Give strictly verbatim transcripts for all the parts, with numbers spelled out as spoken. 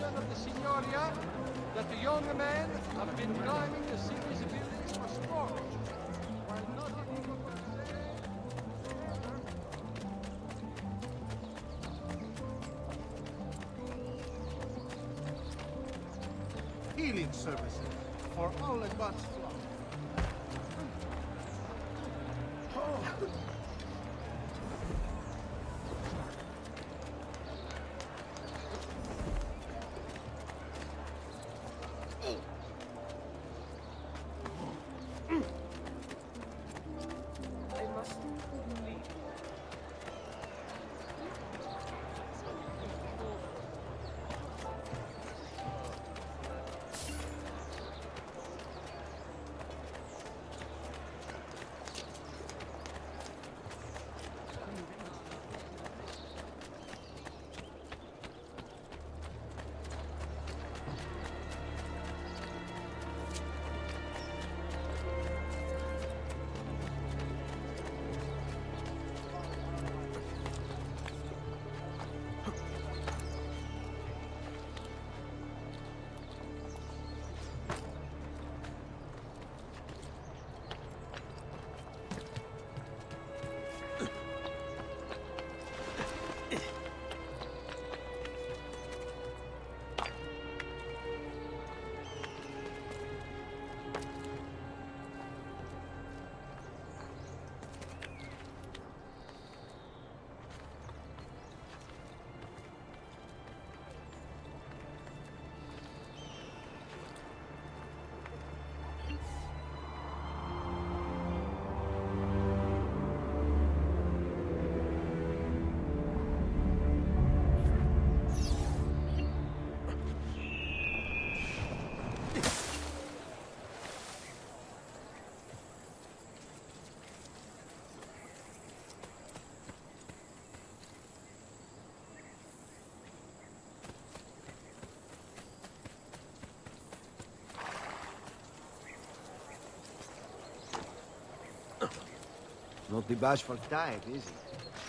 information of the Signoria that the young men have been climbing the city's buildings for sport. While not illegal to say. Healing services for all the gods' flock. Oh. Not the bashful type, is he?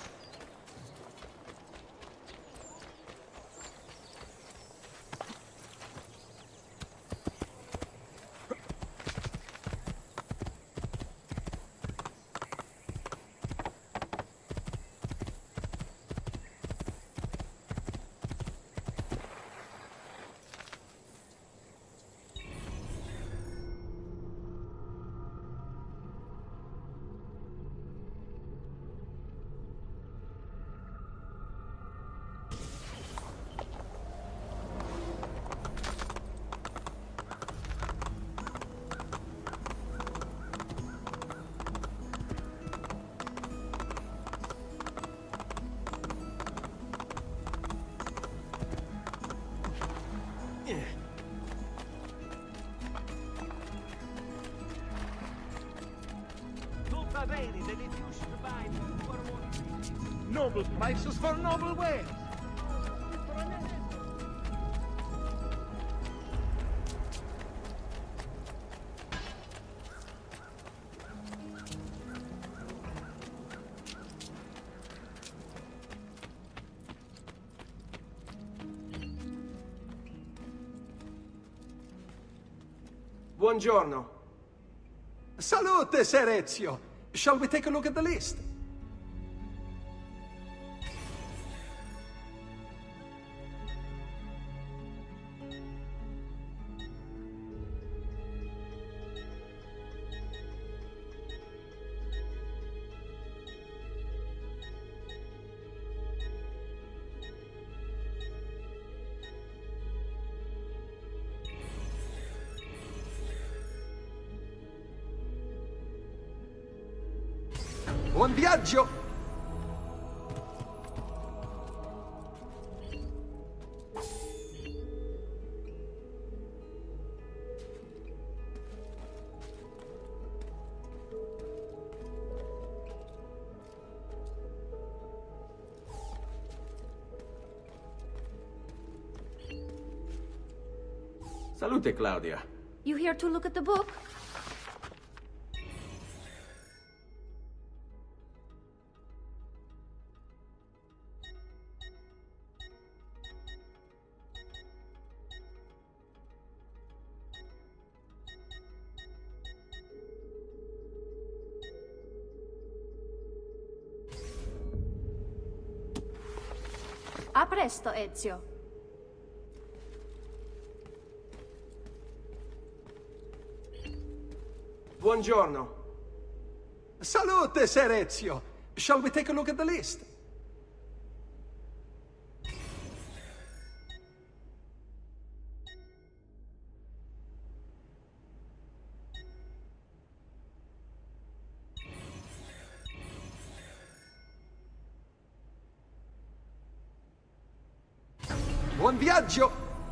Noble prices for noble wares. Buongiorno. Salute, Ser Ezio. Shall we take a look at the list? Buon viaggio! Salute, Claudia. You here to look at the book? A presto, Ezio. Buongiorno. Salute, Ser Ezio. Shall we take a look at the list? Buon viaggio!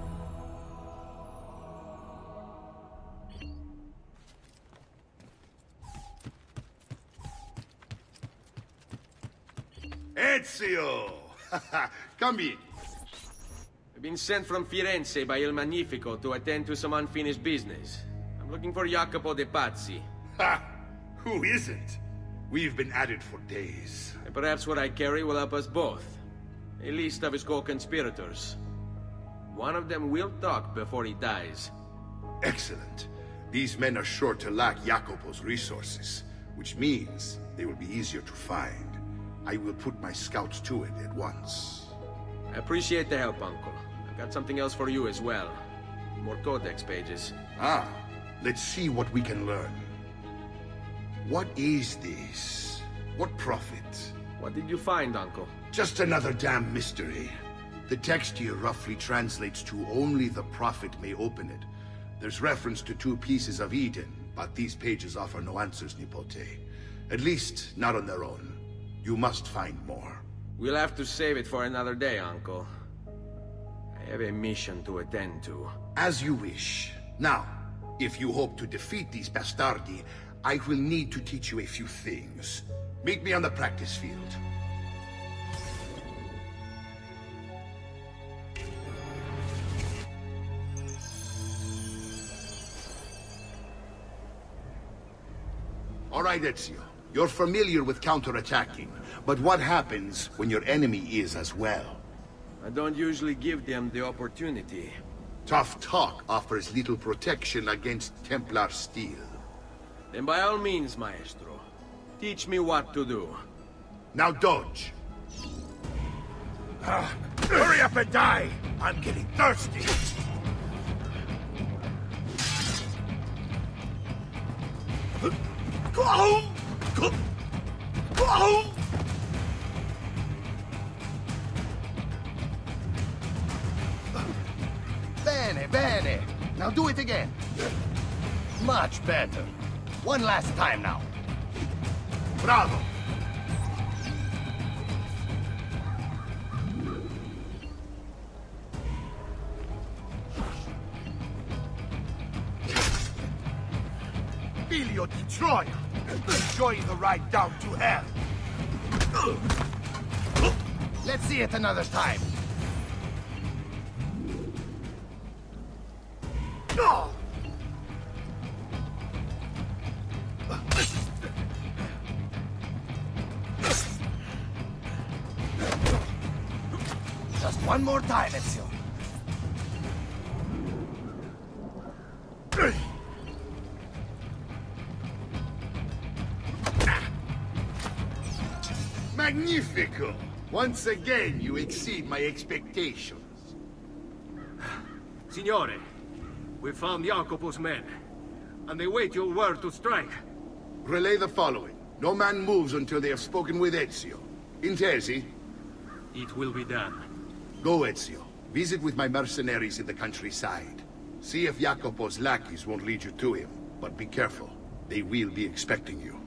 Ezio! Come in. I've been sent from Firenze by Il Magnifico to attend to some unfinished business. I'm looking for Jacopo de Pazzi. Ha! Who isn't? We've been at it for days. And perhaps what I carry will help us both. A list of his co-conspirators. One of them will talk before he dies. Excellent. These men are sure to lack Jacopo's resources, which means they will be easier to find. I will put my scouts to it at once. I appreciate the help, Uncle. I've got something else for you as well. More codex pages. Ah, let's see what we can learn. What is this? What prophet? What did you find, Uncle? Just another damn mystery. The text here roughly translates to only the prophet may open it. There's reference to two pieces of Eden, but these pages offer no answers, Nipote. At least, not on their own. You must find more. We'll have to save it for another day, Uncle. I have a mission to attend to. As you wish. Now, if you hope to defeat these bastardi, I will need to teach you a few things. Meet me on the practice field. All right, Ezio. You're familiar with counterattacking, but what happens when your enemy is as well? I don't usually give them the opportunity. Tough talk offers little protection against Templar steel. Then by all means, Maestro. Teach me what to do. Now dodge. Ah, hurry up and die! I'm getting thirsty! Go! Go! Go! Bene, bene. Now do it again. Much better. One last time now. Bravo! Filio di Troia! Enjoy the ride down to hell! Let's see it another time. No! Just one more time, Ezio. Magnifico! Once again, you exceed my expectations. Signore, we found Jacopo's men, and they wait your word to strike. Relay the following. No man moves until they have spoken with Ezio. Intesi? It will be done. Go, Ezio. Visit with my mercenaries in the countryside. See if Jacopo's lackeys won't lead you to him. But be careful. They will be expecting you.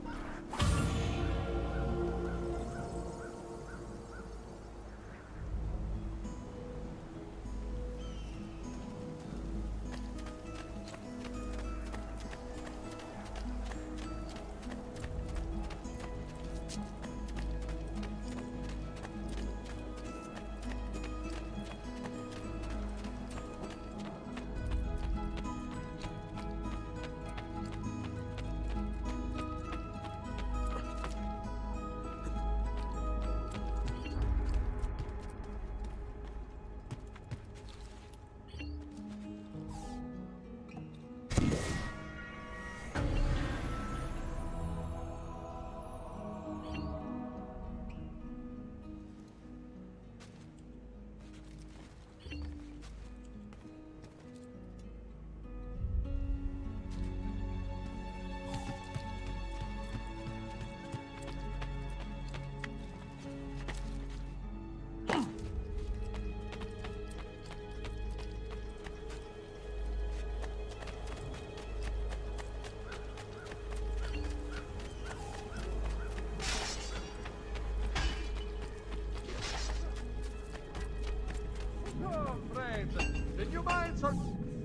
comrades. The new mines are...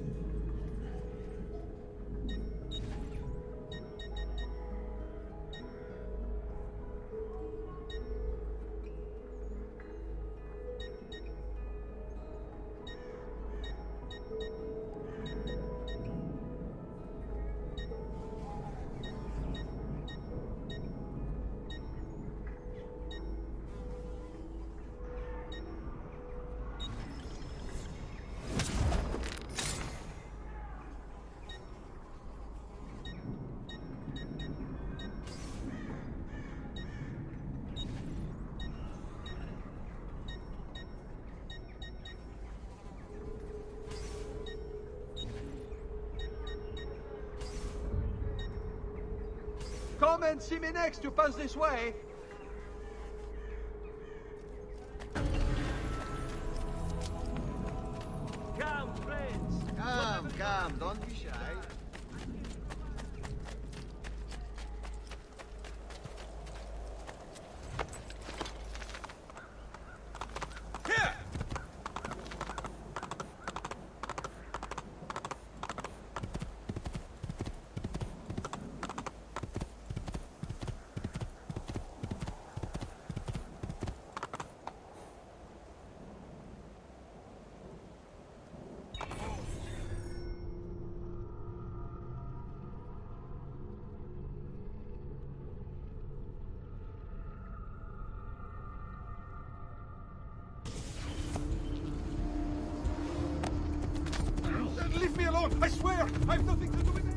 Come and see me next to pass this way. Come, friends. Come, come, don't be shy. Leave me alone! I swear! I have nothing to do with it!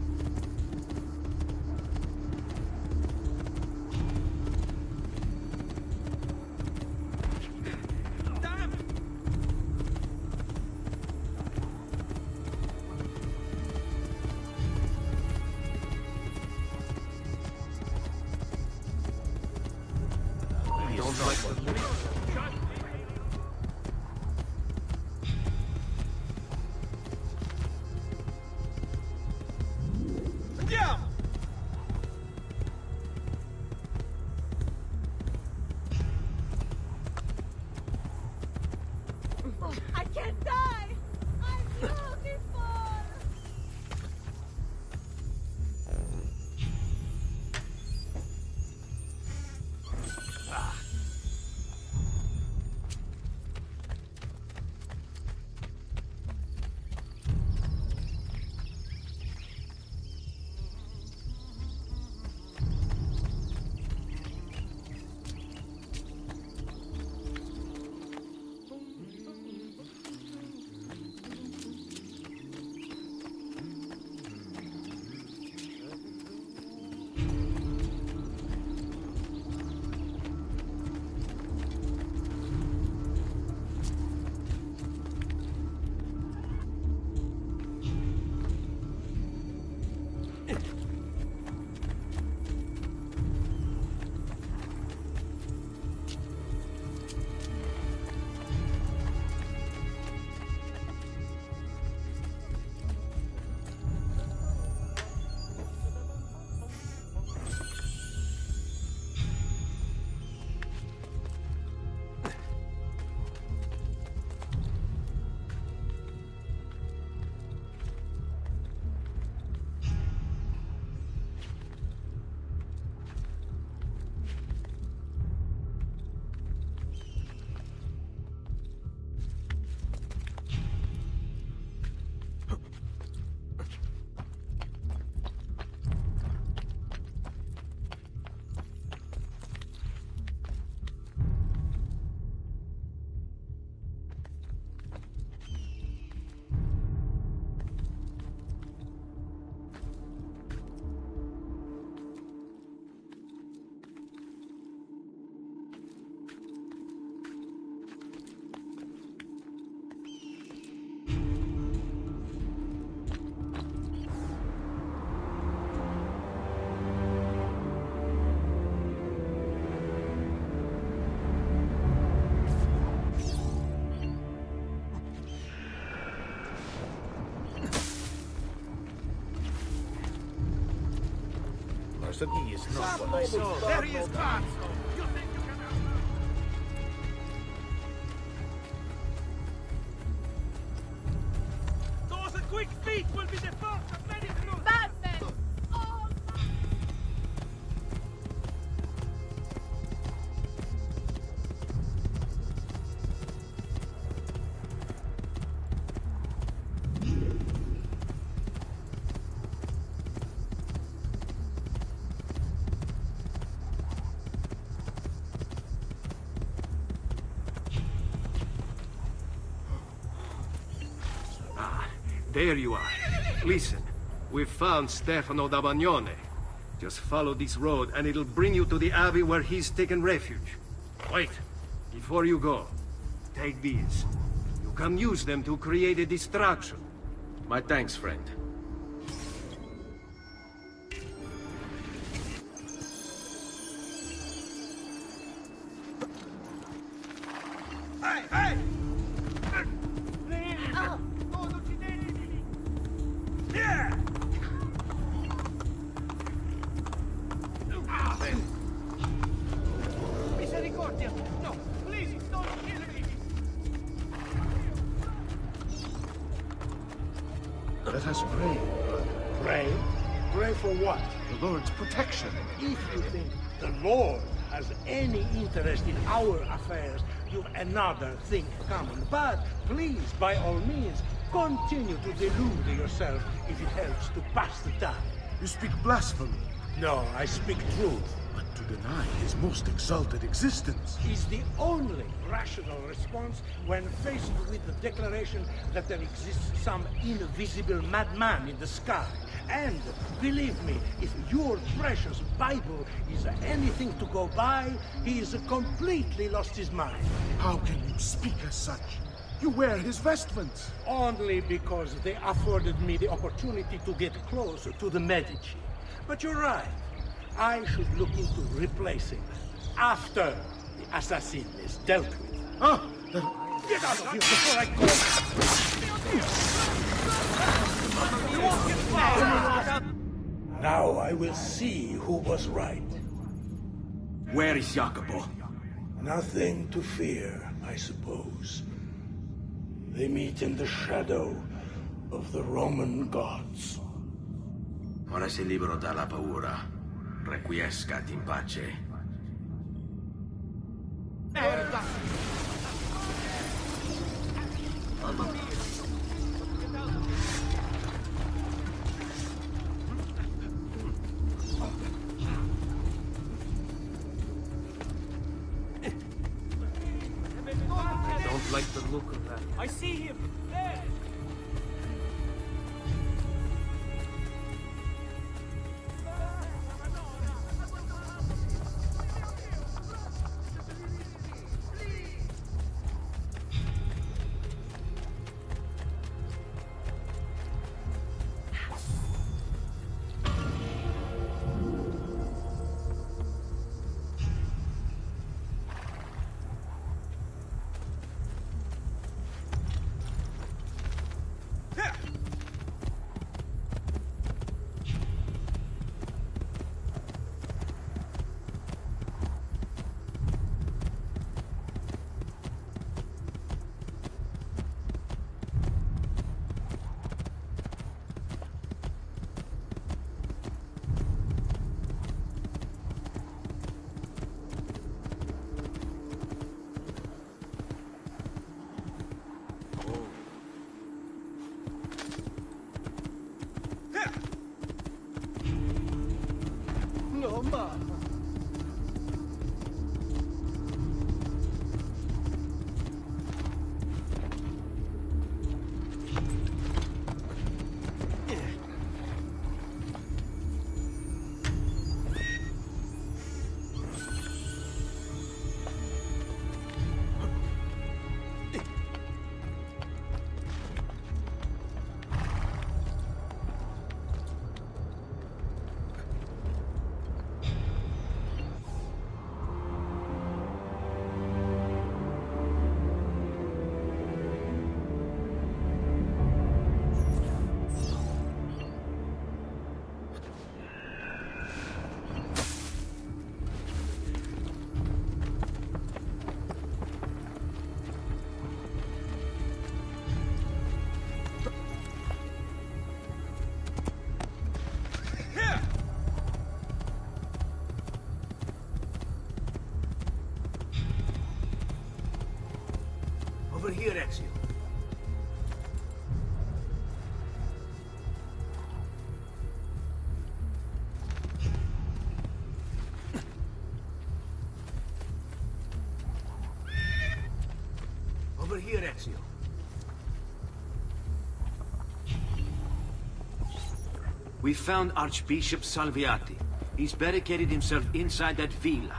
I can't die! I'm beautiful! He is not what I saw. There he is, Pazzo! You think you can will be the first of many truths. Bad men! All There you are. Listen, we've found Stefano da Bagnone. Just follow this road and it'll bring you to the abbey where he's taken refuge. Wait, before you go, take these. You can use them to create a distraction. My thanks, friend. Hey, hey! Oh. Yeah! Misericordia! No, please, don't kill me! Let us pray. Pray? Pray for what? The Lord's protection. If you think the Lord has any interest in our affairs, you've another thing common. But please, by all means, continue to delude yourself if it helps to pass the time. You speak blasphemy. No, I speak truth. But to deny his most exalted existence is the only rational response when faced with the declaration that there exists some invisible madman in the sky. And believe me, if your precious Bible is anything to go by, he has completely lost his mind. How can you speak as such? You wear his vestments. Only because they afforded me the opportunity to get closer to the Medici. But you're right. I should look into replacing them after the assassin is dealt with. Ah! Get out of here before I go! Now I will see who was right. Where is Jacopo? Nothing to fear, I suppose. They meet in the shadow of the Roman gods. Ora sei libero dalla paura. Requiescat in pace. Merda! I don't like the look of that. I see him! There! Over here, Ezio. Over here, Ezio. We found Archbishop Salviati. He's barricaded himself inside that villa.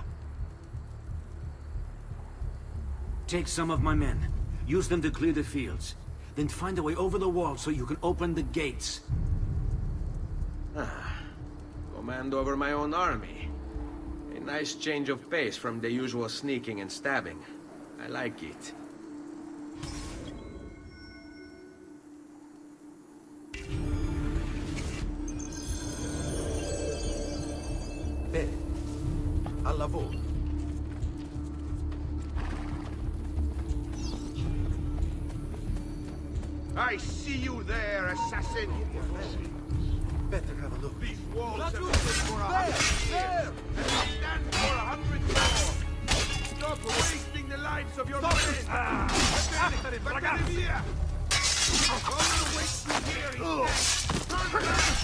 Take some of my men. Use them to clear the fields. Then find a way over the wall so you can open the gates. Ah, command over my own army. A nice change of pace from the usual sneaking and stabbing. I like it. Bene. Al lavoro. I see you there, assassin! Better have a look. These walls have stood for a hundred years, and they stand for a hundred more! Stop wasting the lives of your men! Vattene, vattene via! All the way through here, he's dead! Turn back!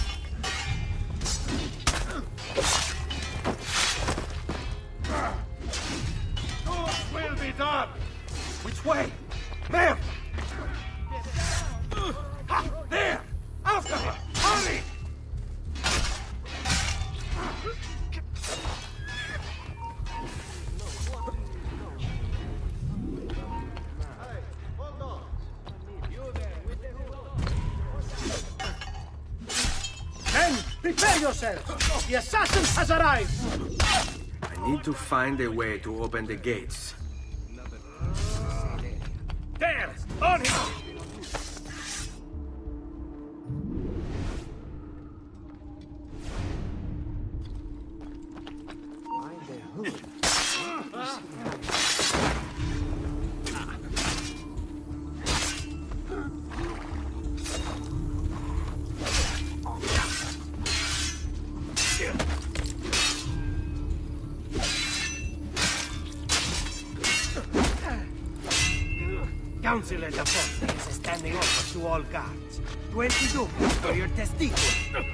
What will be done? Which way? There! There! After her! Hurry! Men, prepare yourselves! The assassin has arrived! I need to find a way to open the gates. There! On him! Find the hood. Councilor da Ponte is a standing offer to all guards. Twenty ducats for your testicle.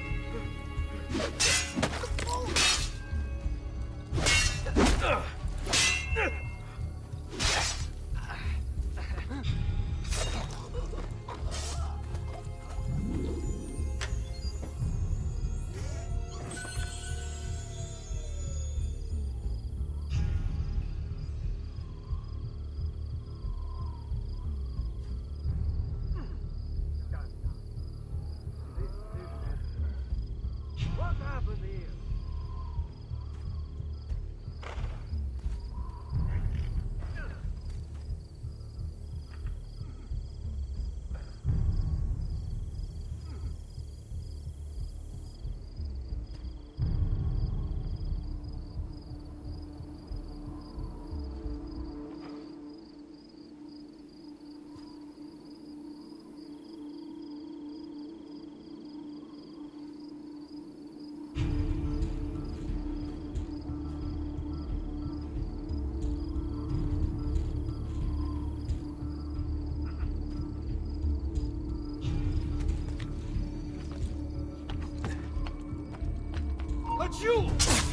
What happened here? But you!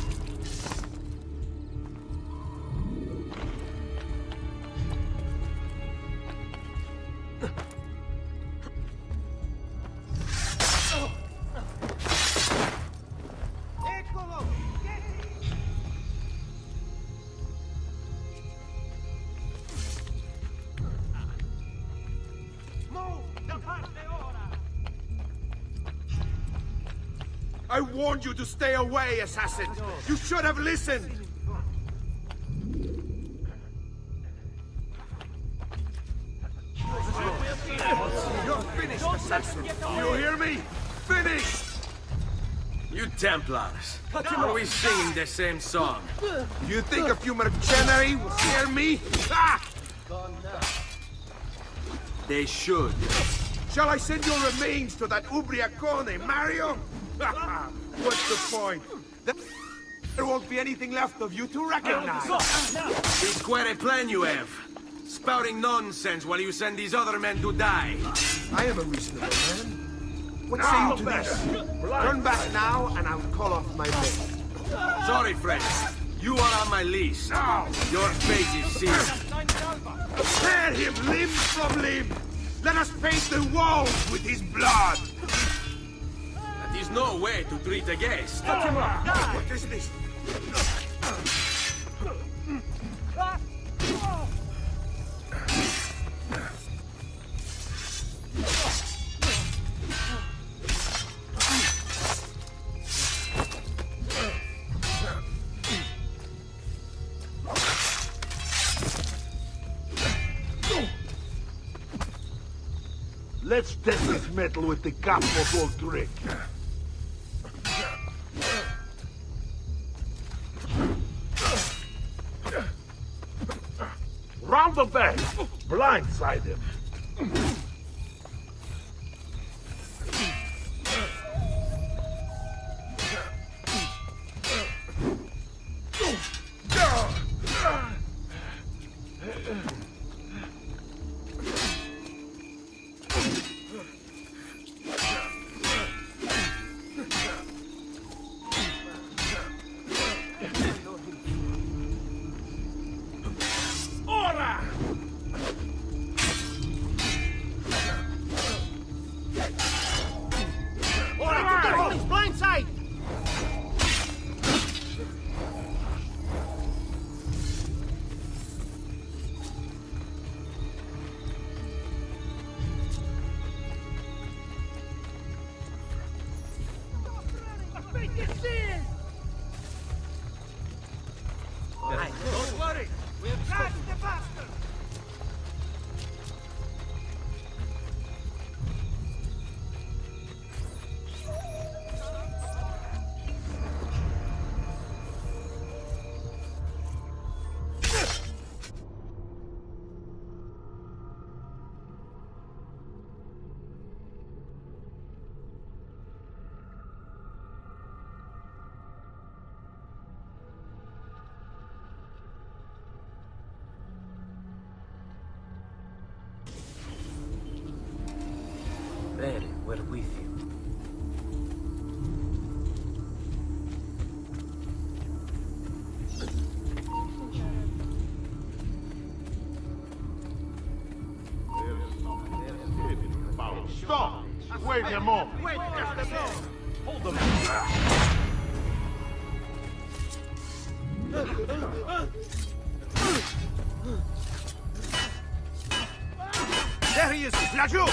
I warned you to stay away, assassin! You should have listened! You're finished, assassin! You hear me? Finished! You Templars, are we singing the same song? You think a few mercenary will scare me? Ah! They should. Shall I send your remains to that Ubriacone, Mario? What's the point? There won't be anything left of you to recognize. It's quite a plan you have. Spouting nonsense while you send these other men to die. I am a reasonable man. What say you to this? Turn back now, and I'll call off my men. Sorry, friend. You are on my lease. Your fate is sealed. Tear him limb from limb! Let us paint the walls with his blood! That is no way to treat a guest. What is this? Let's test this metal with the cap of old Drake. Round the back! Blindside him! Don't worry. We have got the bastard. Bene, we're with you. Stop! Wait a moment! Wait just a moment! Hold them! There he is! Lajou!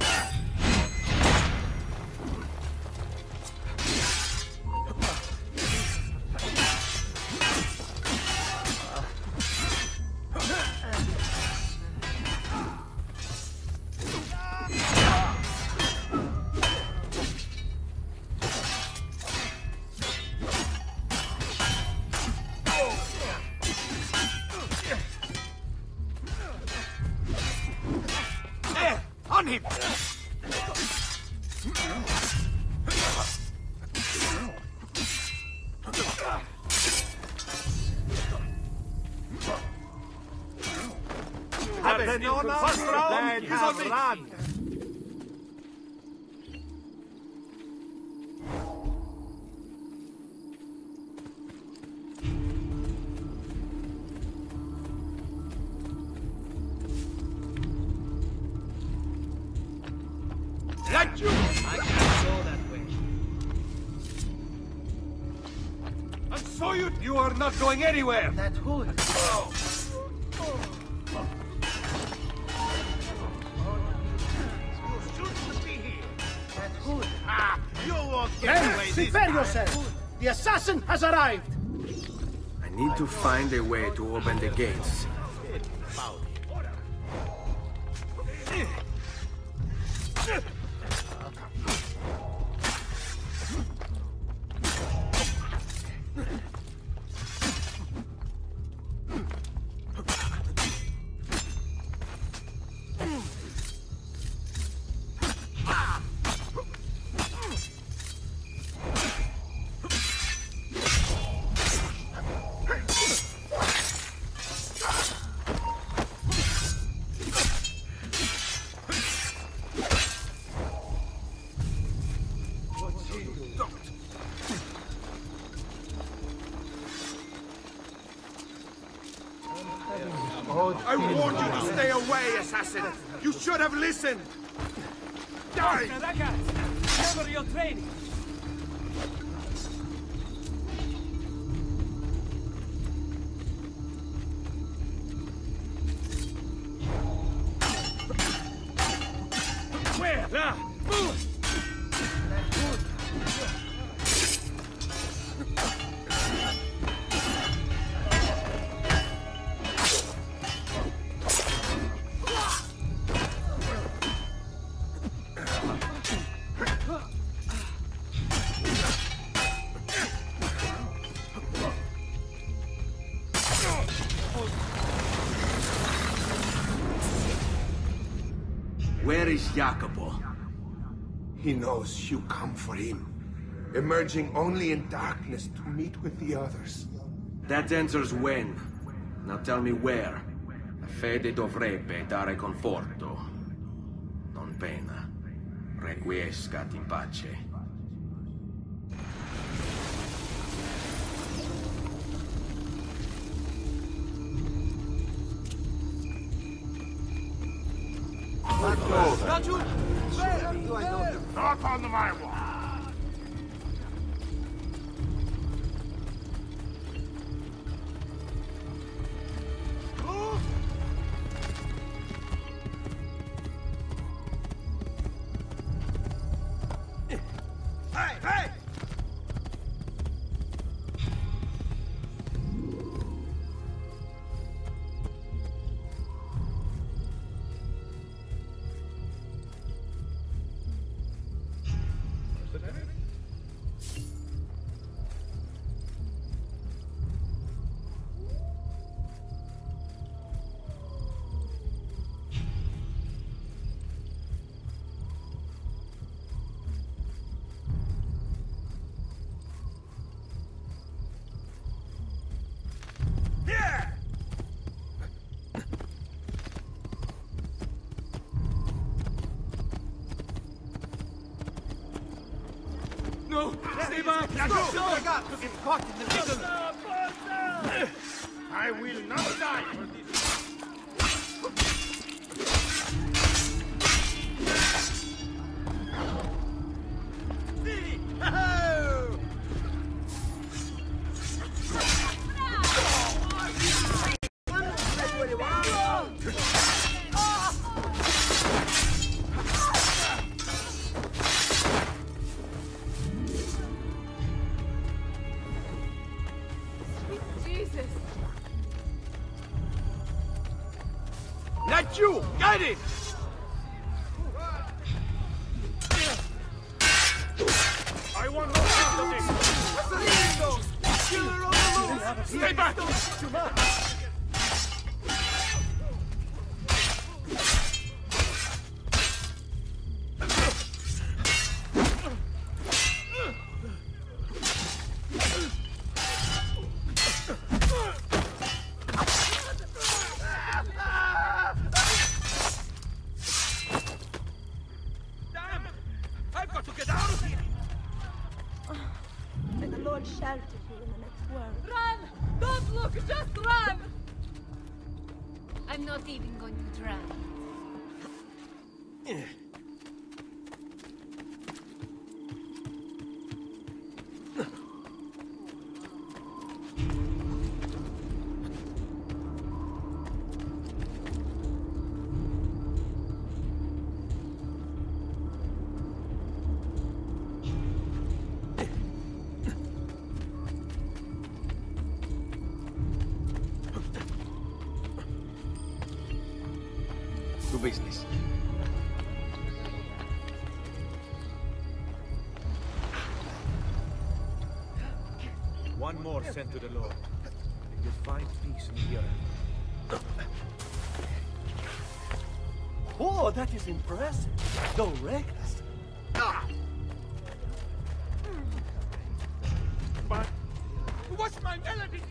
On him! Have it! First round is on me! Let you! I can't go that way. And so you... You are not going anywhere! That hood. Oh. You shouldn't be here! That hood. Ah! You won't get Men, away this prepare time. yourself! The assassin has arrived! I need to find a way to open the gates. way, assassin! You should have listened! Die! Ragazzi, cover your training! Where? Là! Move! Where is Jacopo? He knows you come for him, emerging only in darkness to meet with the others. That answers when. Now tell me where. La fede dovrebbe dare conforto, non pena. Requiescat in pace. Not on my watch. Hey, hey! No! Stay back! Stop! No! I got him caught in the middle! I will not die for this! Let you! Get it! I want no part of this! Killer on the loose! Stay back! Too much! May the Lord shelter you in the next world. Run! Don't look, just run! I'm not even going to try. To business. One more sent to the Lord. And you'll find peace in the earth. Oh, that is impressive. Though reckless. Ah! But what's my melody?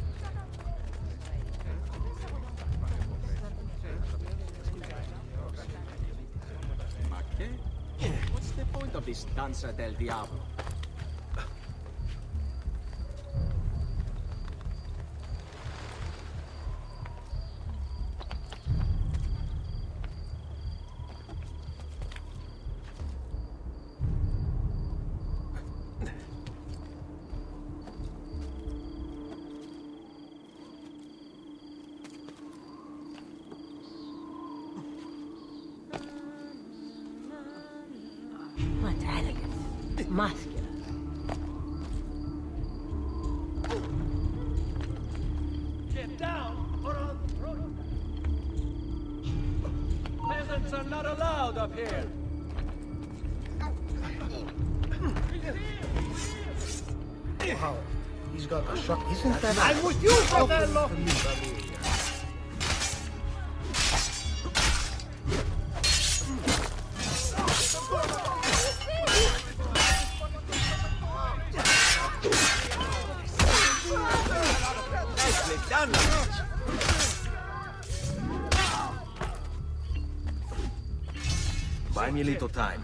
What's the point of this Danza del Diablo? maschera. Get down, or I'll throw you. Peasants are not allowed up here. Wow, he's got a shot. Isn't that? I'm with you, Fratello! Buy me a little time.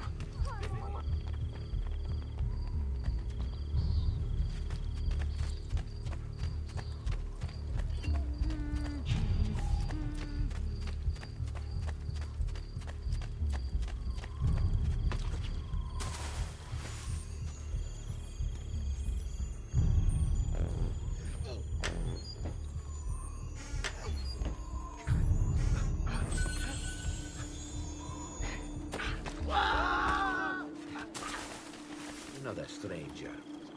Another stranger.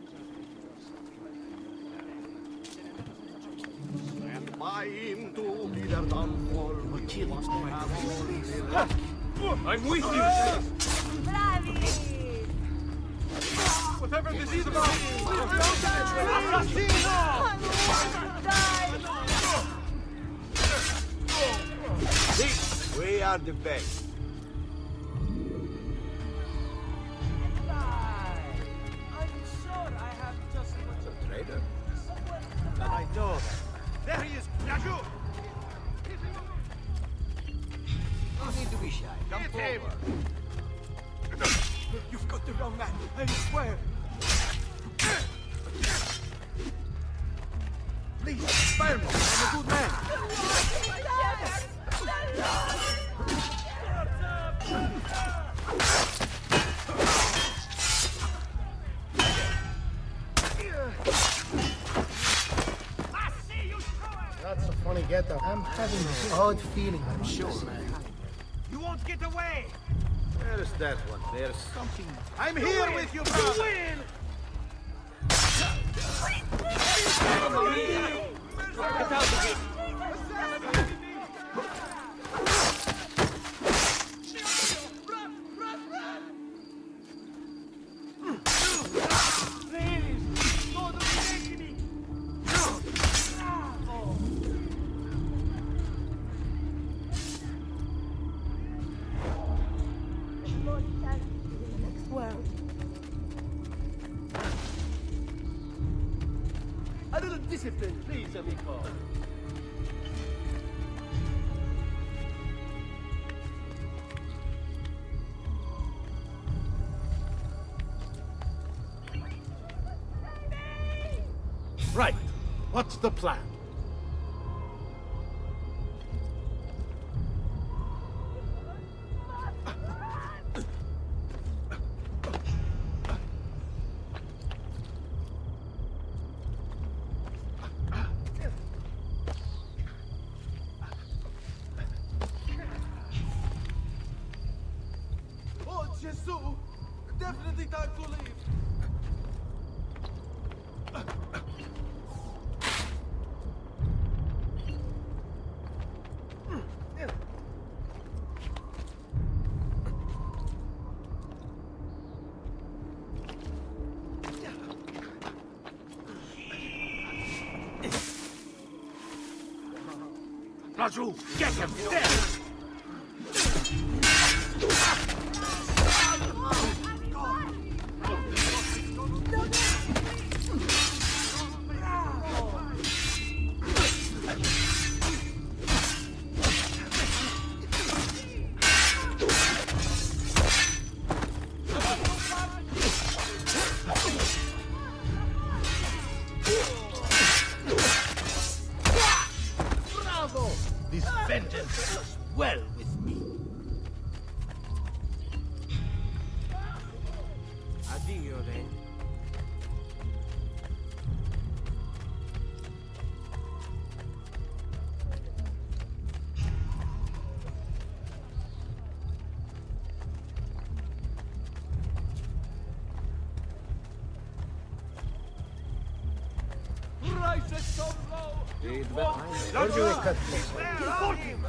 Stand by him to be their downfall. I'm with you! Bravi! Whatever this is about! See, we are the best. I know. There he is! Yaju! No need to be shy. Come forward. You've got the wrong man, I swear! Please, spare me. I'm a good man. That's a funny get-up. I'm having this odd feeling, I'm sure. You won't get away! There's that one. There's something. I'm here with you, brother! Get out of here! A little discipline, please, amico. Right. What's the plan? Oh, Jesus! Definitely time to leave. Raju, get him! There! This vengeance goes well with me. Addio, then. prices so low. Did You the won't I touch heard you us. cut He's there, on him.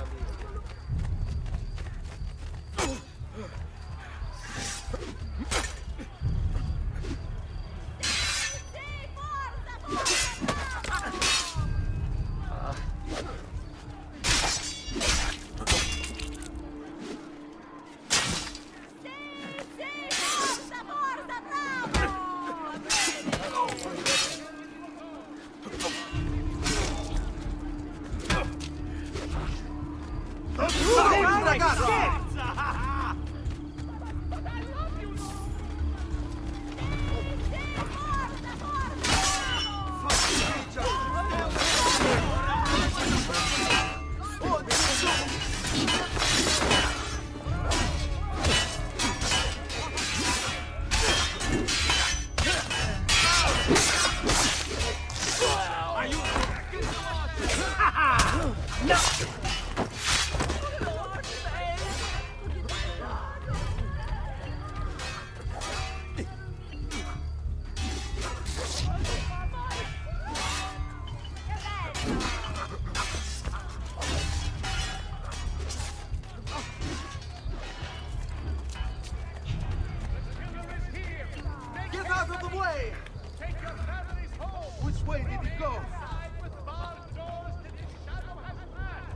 Get out of the way! Take your families home! Which way did he go? With barred doors till his shadow has passed!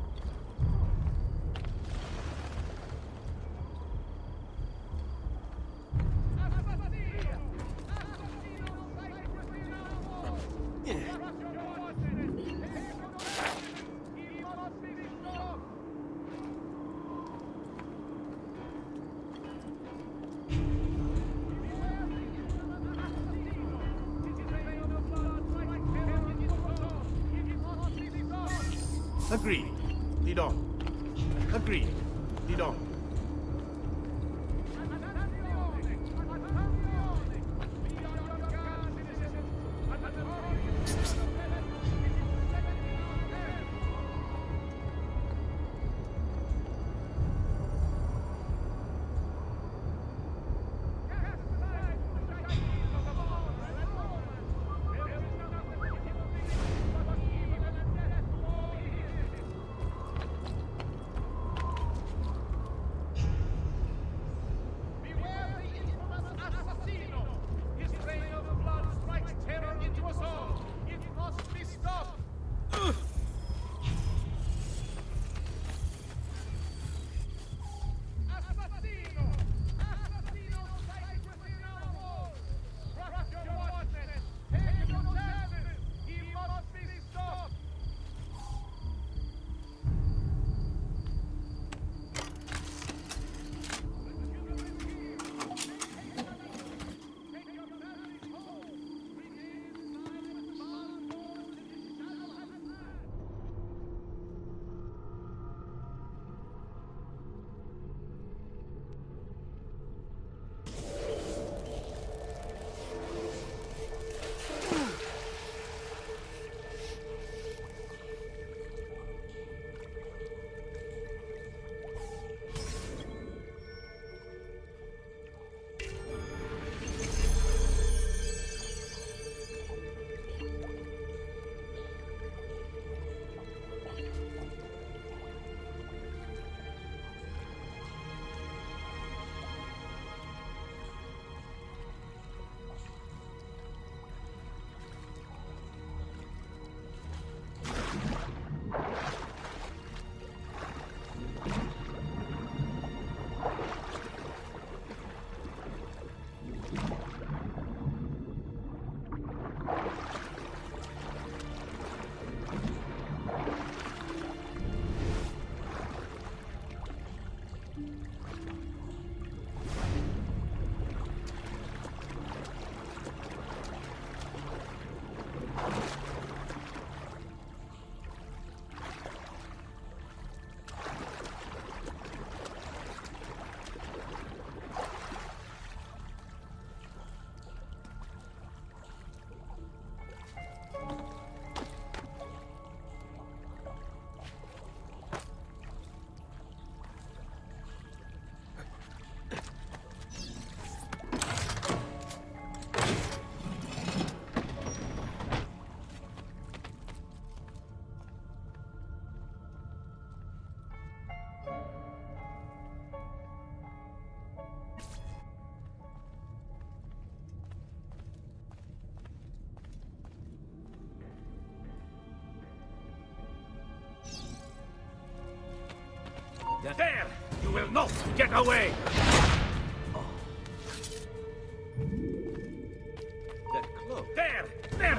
Agreed. Lead on. Agreed. Lead on. There! You will not get away! That cloak. There! Merda!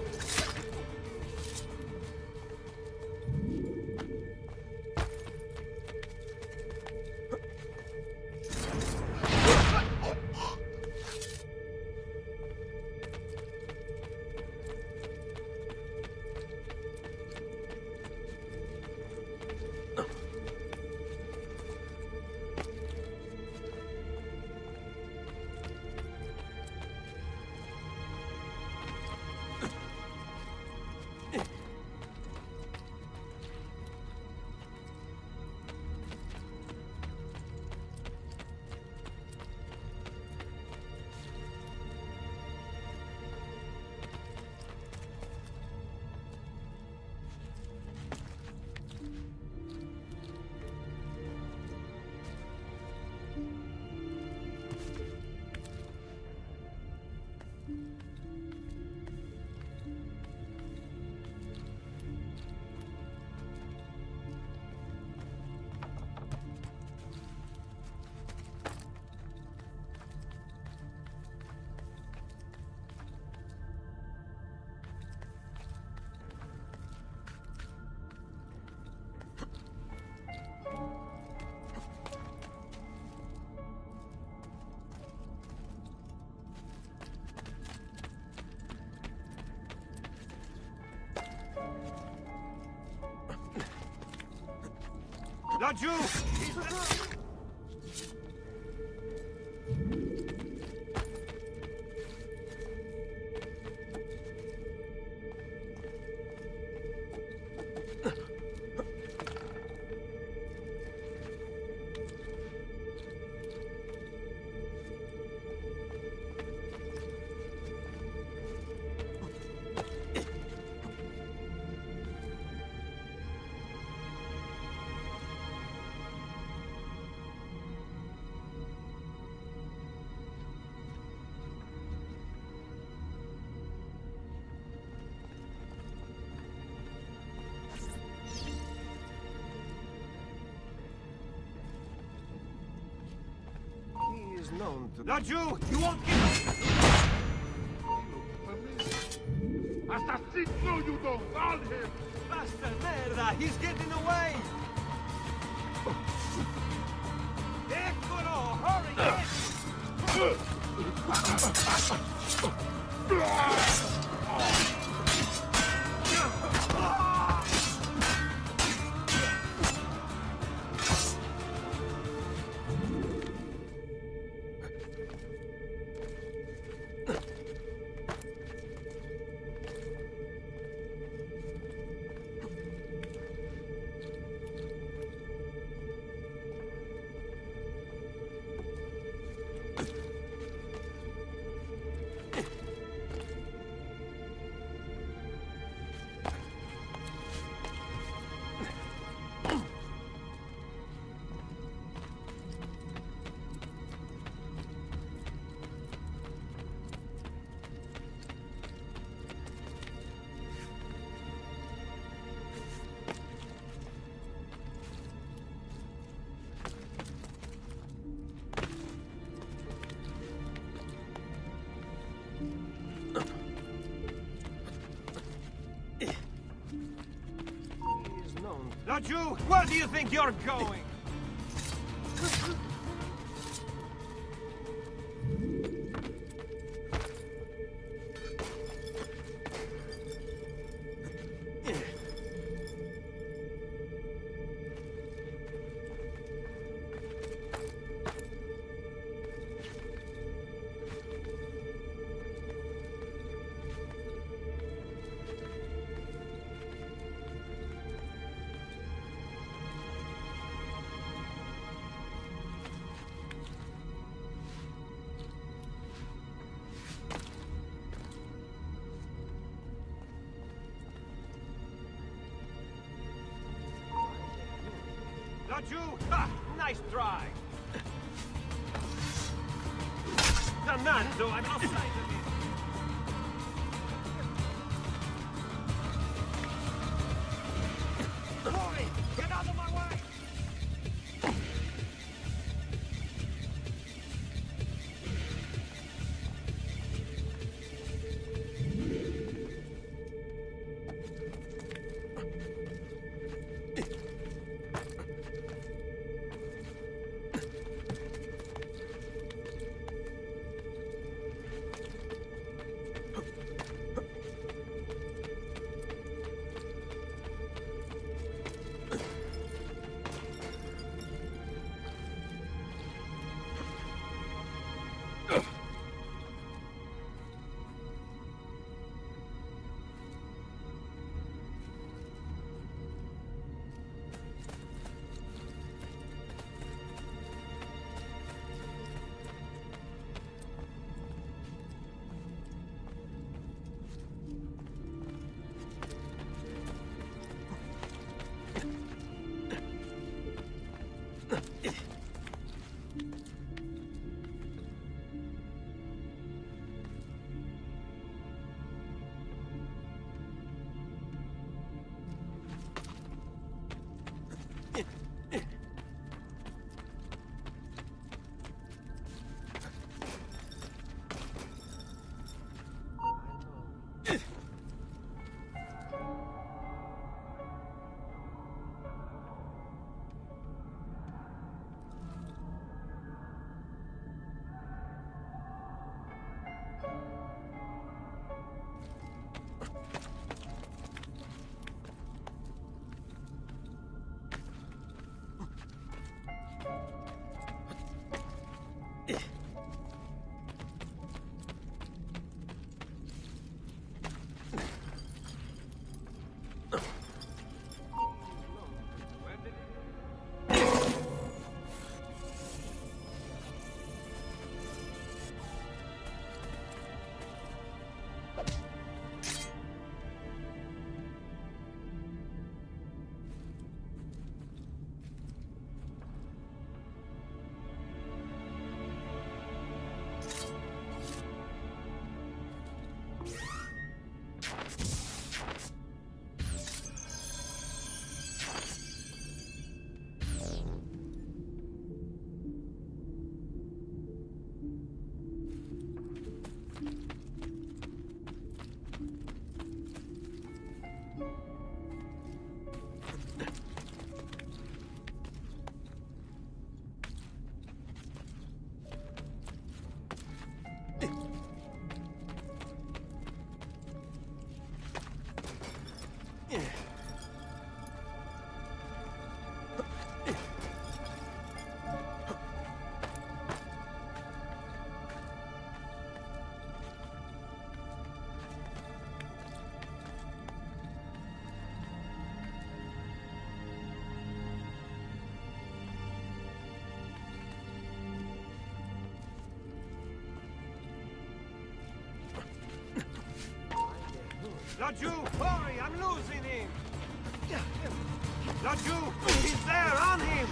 Laggiù! Known to Laggiù! You won't get Assassino, you don't call him! Basta merda! He's getting away! Eccolo! Hurry! Laggiù! Where do you think you're going? Laggiù! Ha! Nice try! Dannato! I'm outside of it! Hurry! Get out of my way! Laju, hurry! I'm losing him! Laju, he's there, on him!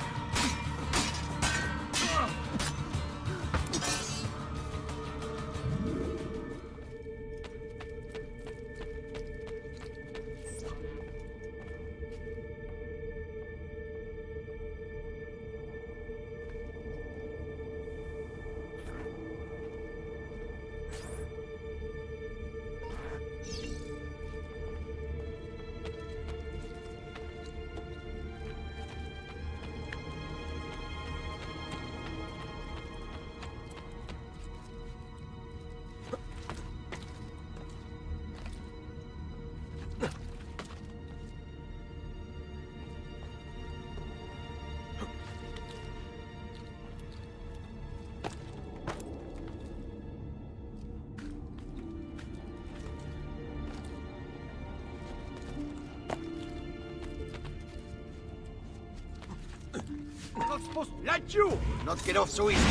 Not supposed to let you not get off so easy.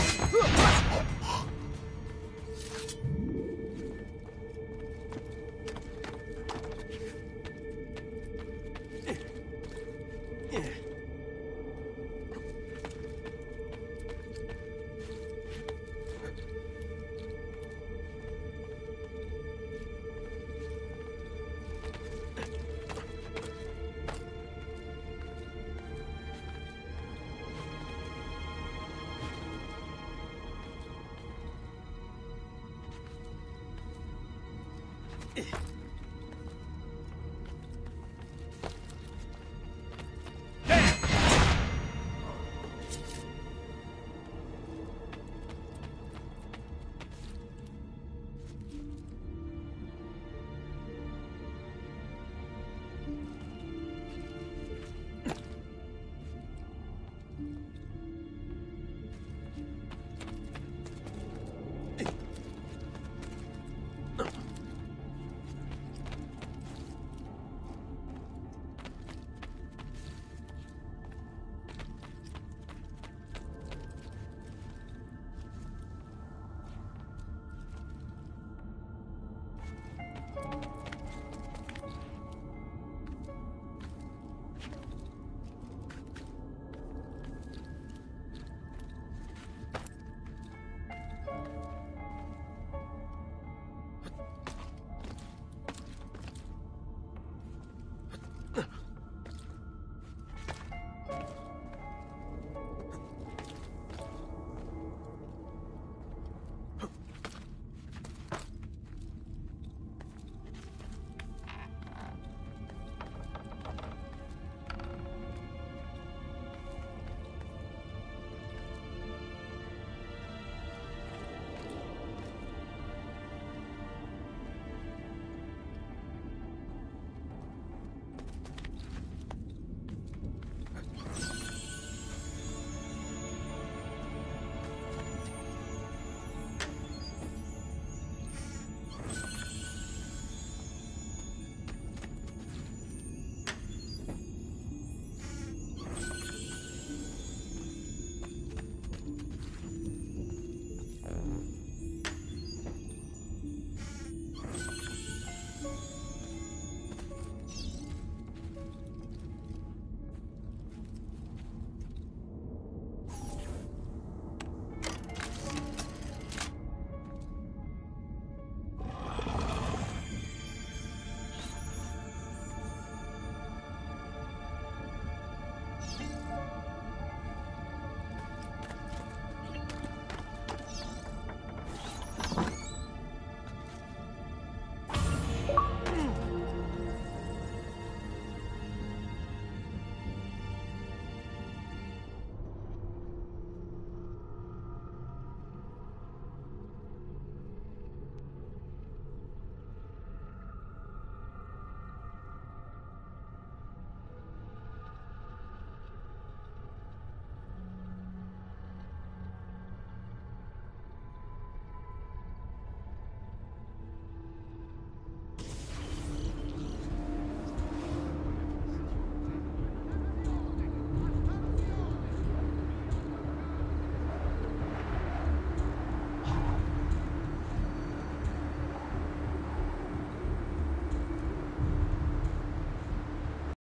Eh.